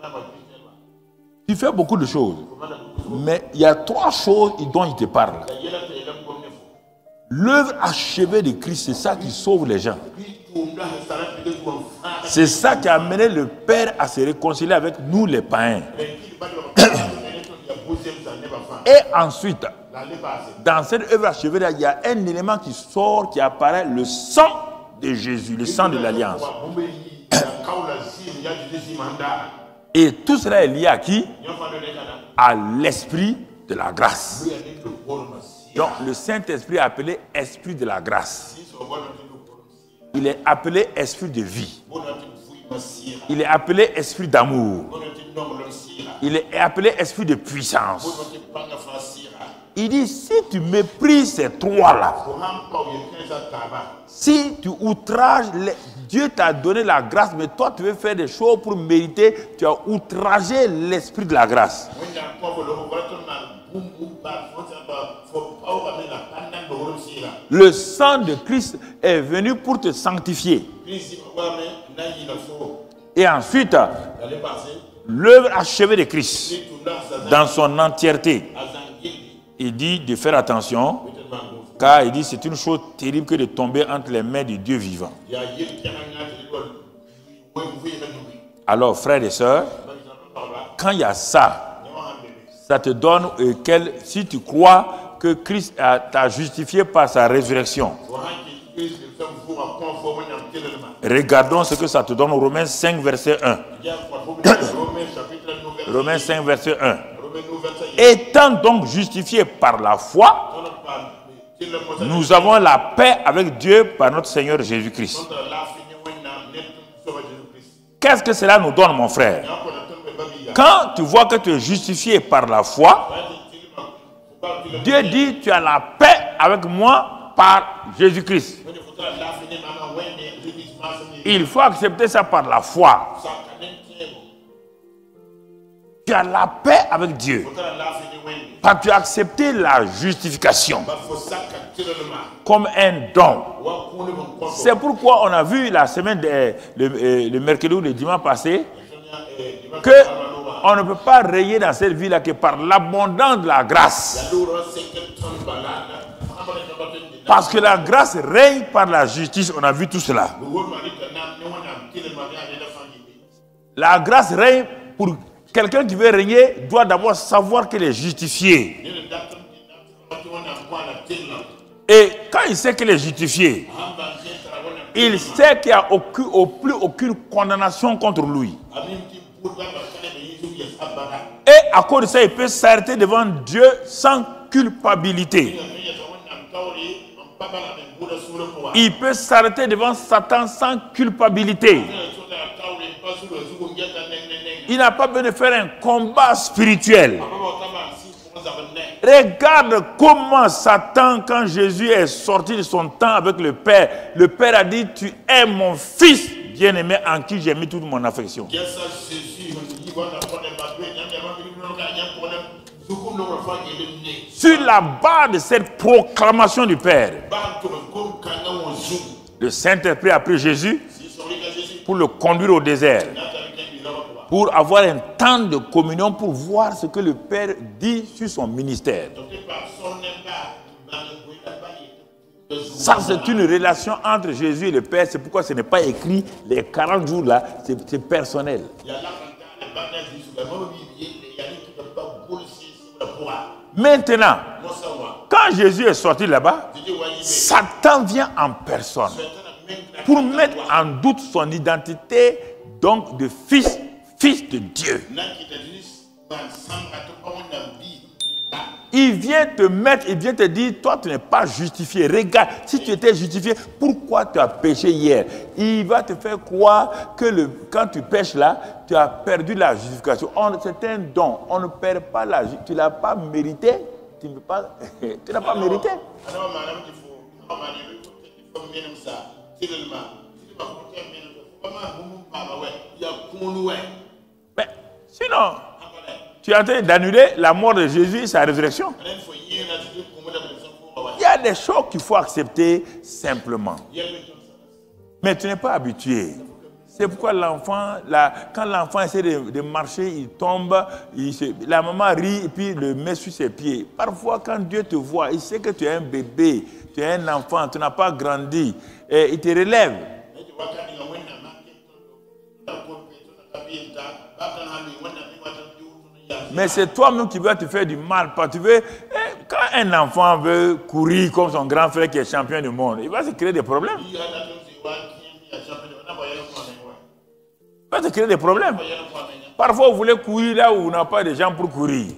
Tu fais beaucoup de choses, mais il y a trois choses dont il te parle. L'œuvre achevée de Christ, c'est ça qui sauve les gens. C'est ça qui a amené le Père à se réconcilier avec nous les païens. Et ensuite, dans cette œuvre achevée, il y a un élément qui sort, qui apparaît, le sang de Jésus, le sang de l'Alliance. Et tout cela est lié à qui? À l'esprit de la grâce. Donc le Saint-Esprit est appelé esprit de la grâce. Il est appelé esprit de vie. Il est appelé esprit d'amour. Il est appelé esprit de puissance. Il dit, si tu méprises ces trois-là, si tu outrages, les, Dieu t'a donné la grâce, mais toi tu veux faire des choses pour mériter, tu as outragé l'esprit de la grâce. Le sang de Christ est venu pour te sanctifier. Et ensuite, l'œuvre achevée de Christ, dans son entièreté, il dit de faire attention, car il dit c'est une chose terrible que de tomber entre les mains du Dieu vivant. Alors, frères et sœurs, quand il y a ça, ça te donne, euh, quel, si tu crois que Christ t'a justifié par sa résurrection, regardons ce que ça te donne au Romains cinq, verset un. Romains cinq, verset un. Étant donc justifiés par la foi, nous avons la paix avec Dieu par notre Seigneur Jésus-Christ. Qu'est-ce que cela nous donne, mon frère? Quand tu vois que tu es justifié par la foi, Dieu dit, tu as la paix avec moi par Jésus-Christ. Il faut accepter ça par la foi. Tu as la paix avec Dieu. Parce que tu as accepté la justification comme un don. C'est pourquoi on a vu la semaine, de, le, le mercredi ou le dimanche passé, qu'on ne peut pas rayer dans cette vie-là que par l'abondance de la grâce. Parce que la grâce règne par la justice, on a vu tout cela. La grâce règne pour quelqu'un qui veut régner, doit d'abord savoir qu'il est justifié. Et quand il sait qu'il est justifié, il sait qu'il n'y a aucun, au plus aucune condamnation contre lui. Et à cause de ça, il peut s'arrêter devant Dieu sans culpabilité. Il peut s'arrêter devant Satan sans culpabilité. Il n'a pas besoin de faire un combat spirituel. Regarde comment Satan, quand Jésus est sorti de son temps avec le Père, le Père a dit, tu es mon fils bien-aimé en qui j'ai mis toute mon affection. Sur la base de cette proclamation du Père, le Saint-Esprit a pris Jésus pour le conduire au désert, pour avoir un temps de communion, pour voir ce que le Père dit sur son ministère. Ça, c'est une relation entre Jésus et le Père. C'est pourquoi ce n'est pas écrit les quarante jours là, c'est personnel. Maintenant, quand Jésus est sorti là-bas, Satan vient en personne pour mettre en doute son identité, donc de fils, fils de Dieu. Il vient te mettre, il vient te dire, toi tu n'es pas justifié. Regarde, si tu étais justifié, pourquoi tu as péché hier? Il va te faire croire que le, quand tu pêches là, tu as perdu la justification. C'est un don, on ne perd pas la justification. Tu ne l'as pas mérité, tu ne pas, tu n'as pas mérité. Mais sinon, tu es en train d'annuler la mort de Jésus et sa résurrection. Il y a des choses qu'il faut accepter simplement. Mais tu n'es pas habitué. C'est pourquoi l'enfant, quand l'enfant essaie de, de marcher, il tombe, il se, la maman rit et puis le met sur ses pieds. Parfois, quand Dieu te voit, il sait que tu es un bébé, tu es un enfant, tu n'as pas grandi, et il te relève. Mais c'est toi-même qui vas te faire du mal. Tu veux, quand un enfant veut courir comme son grand frère qui est champion du monde, il va se créer des problèmes. Il va se créer des problèmes. Parfois, vous voulez courir là où vous n'avez pas de gens pour courir.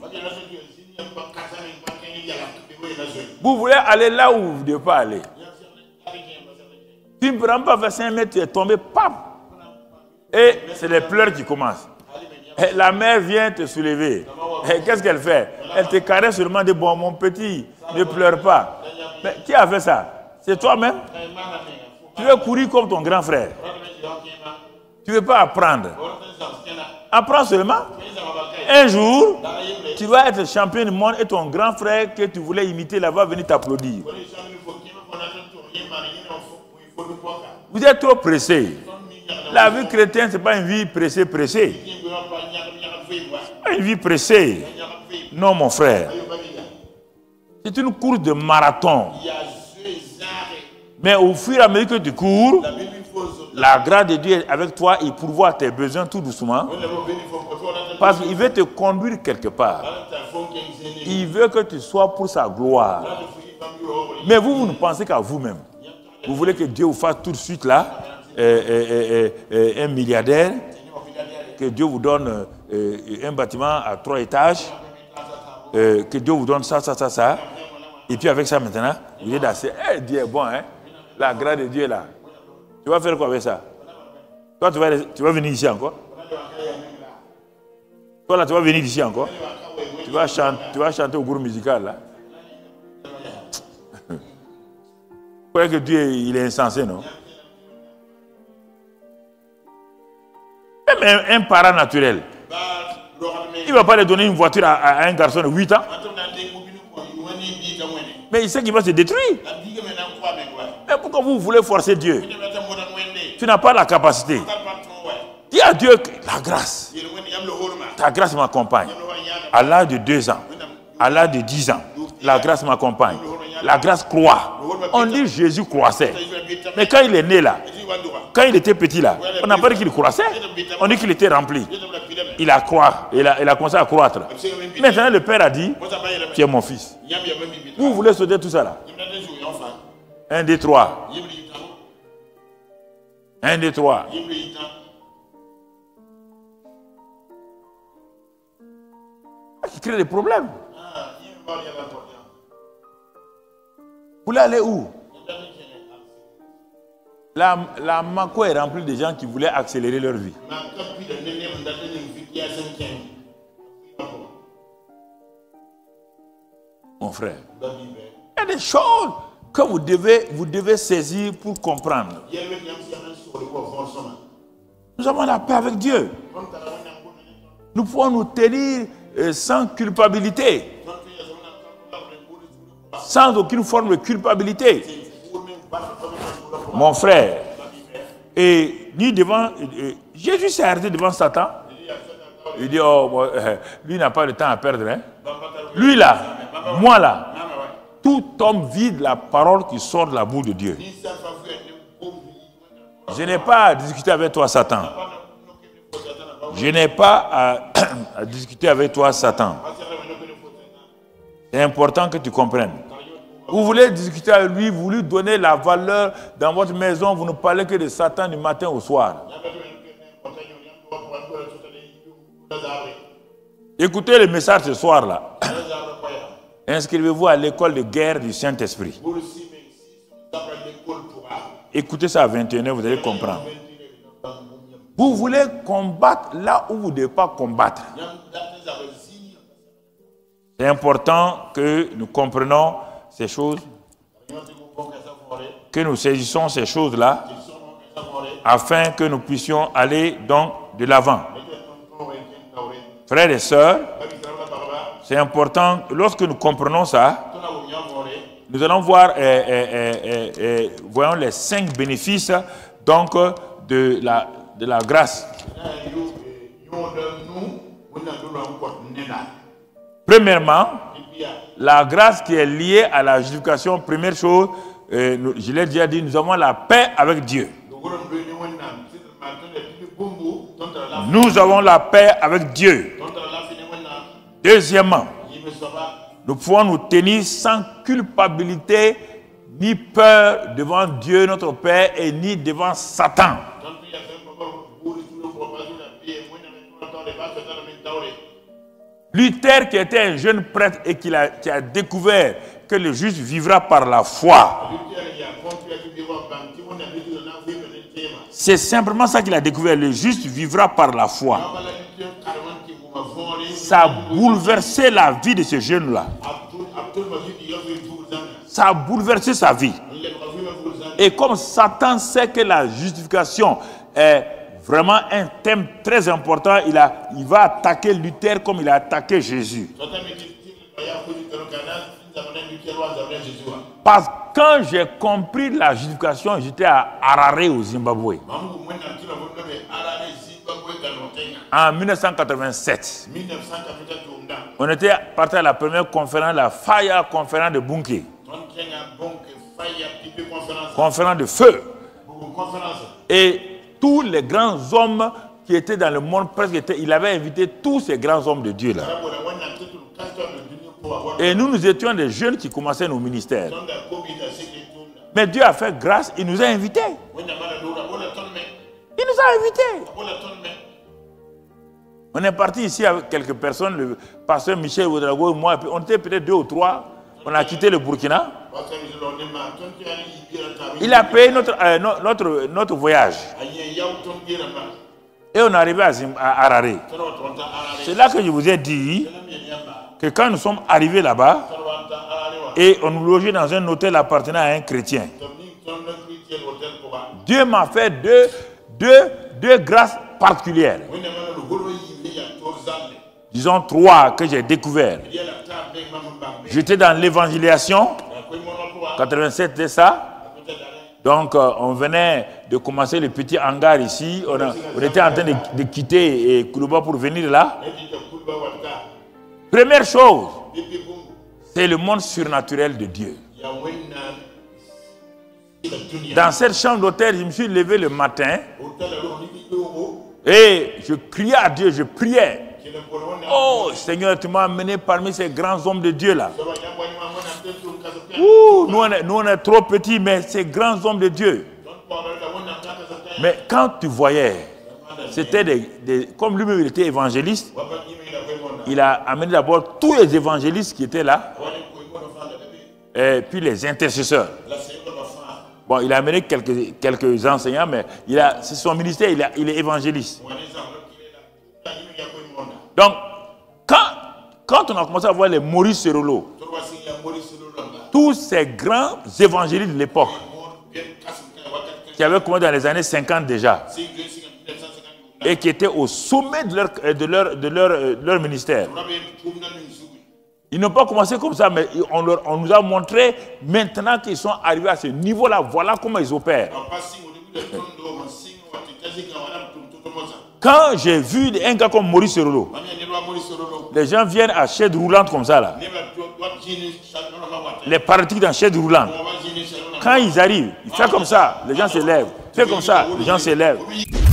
Vous voulez aller là où vous ne devez pas aller. Tu ne peux pas faire cinq mètres, tu es tombé, paf! Et c'est les pleurs qui commencent. Et la mère vient te soulever. Qu'est-ce qu'elle fait? Elle te caresse seulement de bon, mon petit, ne pleure pas. Mais qui a fait ça? C'est toi-même? Tu veux courir comme ton grand frère. Tu ne veux pas apprendre. Apprends seulement. Un jour, tu vas être champion du monde et ton grand frère que tu voulais imiter là va venir t'applaudir. Vous êtes trop pressé. La vie chrétienne, ce n'est pas une vie pressée, pressée. Une vie pressée. Non, mon frère. C'est une course de marathon. Mais au fur et à mesure que tu cours, la grâce de Dieu est avec toi, il pourvoit tes besoins tout doucement. Parce qu'il veut te conduire quelque part. Il veut que tu sois pour sa gloire. Mais vous, vous ne pensez qu'à vous-même. Vous voulez que Dieu vous fasse tout de suite là, euh, euh, euh, euh, un milliardaire, que Dieu vous donne euh, un bâtiment à trois étages, euh, que Dieu vous donne ça, ça, ça, ça. Et puis avec ça maintenant, vous êtes assez. Eh, Dieu est bon, hein? La grâce de Dieu est là. Tu vas faire quoi avec ça? Toi, tu vas, tu vas venir ici encore? Toi, là, tu vas venir ici encore? Tu vas chanter, tu vas chanter au groupe musical, là? Vous croyez que Dieu, il est insensé, non? Même un, un parent naturel, il ne va pas lui donner une voiture à, à un garçon de huit ans. Mais il sait qu'il va se détruire. Mais pourquoi vous voulez forcer Dieu? Tu n'as pas la capacité. Dis à Dieu que la grâce, ta grâce m'accompagne. À l'âge de deux ans, à l'âge de dix ans, la grâce m'accompagne. La grâce croît. On dit Jésus croissait. Mais quand il est né là, quand il était petit là, on n'a pas dit qu'il croissait. On dit qu'il était rempli. Il a croît, il a, il a commencé à croître. Maintenant le Père a dit, tu es mon fils. Vous voulez sauter tout ça là? Un, deux, trois. Un, deux, trois. Qui crée des problèmes. Vous voulez aller où? La, la Mako est remplie de gens qui voulaient accélérer leur vie. Mon frère, il y a des choses que vous devez, vous devez saisir pour comprendre. Nous avons la paix avec Dieu. Nous pouvons nous tenir euh, sans culpabilité. Sans aucune forme de culpabilité. Mon frère. Et ni devant... Euh, Jésus s'est arrêté devant Satan. Il dit, oh, bon, euh, lui n'a pas le temps à perdre. Hein. Lui là, moi là, tout homme vide la parole qui sort de la bouche de Dieu. Je n'ai pas à discuter avec toi, Satan. Je n'ai pas à, à discuter avec toi, Satan. C'est important que tu comprennes. Vous voulez discuter avec lui, vous lui donnez la valeur dans votre maison, vous ne parlez que de Satan du matin au soir. Écoutez le message ce soir-là. Inscrivez-vous à l'école de guerre du Saint-Esprit. Écoutez ça à vingt et une heures, vous allez comprendre. Vous voulez combattre là où vous ne devez pas combattre. C'est important que nous comprenions ces choses, que nous saisissons ces choses-là, afin que nous puissions aller donc de l'avant. Frères et sœurs, c'est important, lorsque nous comprenons ça, nous allons voir, euh, euh, euh, euh, voyons les cinq bénéfices donc de la, de la grâce. Premièrement, la grâce qui est liée à la justification, première chose, euh, je l'ai déjà dit, nous avons la paix avec Dieu. Nous avons la paix avec Dieu. Deuxièmement, nous pouvons nous tenir sans culpabilité ni peur devant Dieu notre Père et ni devant Satan. Luther, qui était un jeune prêtre et qui a, qui a découvert que le juste vivra par la foi. C'est simplement ça qu'il a découvert. Le juste vivra par la foi. Ça a bouleversé la vie de ce jeune-là. Ça a bouleversé sa vie. Et comme Satan sait que la justification est vraiment un thème très important, il, a, il va attaquer Luther comme il a attaqué Jésus. Parce que quand j'ai compris la justification, j'étais à Harare au Zimbabwe. En mille neuf cent quatre-vingt-sept. On était parti à la première conférence, la Fire conférence de Bunké. Conférence de feu. Et tous les grands hommes qui étaient dans le monde, presque étaient, il avait invité tous ces grands hommes de Dieu là. Et nous, nous étions des jeunes qui commençaient nos ministères. Mais Dieu a fait grâce, il nous a invités. Il nous a invités. On est parti ici avec quelques personnes, le pasteur Michel Ouedraogo, moi, on était peut-être deux ou trois. On a quitté le Burkina. Il a payé notre, euh, notre, notre voyage. Et on est arrivé à, à Harare. C'est là que je vous ai dit que quand nous sommes arrivés là-bas, et on nous logeait dans un hôtel appartenant à un chrétien, Dieu m'a fait deux, deux, deux grâces particulières. Disons trois que j'ai découvert. J'étais dans l'évangélisation, quatre-vingt-sept c'est ça. Donc euh, on venait de commencer le petit hangar ici. On, a, on était en train de, de quitter eh, Koulouba pour venir là. Première chose, c'est le monde surnaturel de Dieu. Dans cette chambre d'hôtel, je me suis levé le matin et je criais à Dieu, je priais. Oh Seigneur, tu m'as amené parmi ces grands hommes de Dieu là. Ouh, nous, on est, nous on est trop petits, mais ces grands hommes de Dieu. Mais quand tu voyais, c'était des, des, comme lui-même il était évangéliste, il a amené d'abord tous les évangélistes qui étaient là, et puis les intercesseurs. Bon, il a amené quelques, quelques enseignants, mais il a, c'est son ministère, il, a, il est évangéliste. Donc, quand, quand on a commencé à voir les Maurice Serolo, tous ces grands évangélistes de l'époque, qui avaient commencé dans les années cinquante déjà, et qui étaient au sommet de leur, de leur, de leur, de leur ministère. Ils n'ont pas commencé comme ça, mais on, leur, on nous a montré maintenant qu'ils sont arrivés à ce niveau-là. Voilà comment ils opèrent. Quand j'ai vu un gars comme Maurice Serolo, les gens viennent à chaise roulante comme ça là. Les paralytiques dans chaise roulante. Quand ils arrivent, ils font comme ça, les gens se lèvent. Fait comme ça, les gens se lèvent.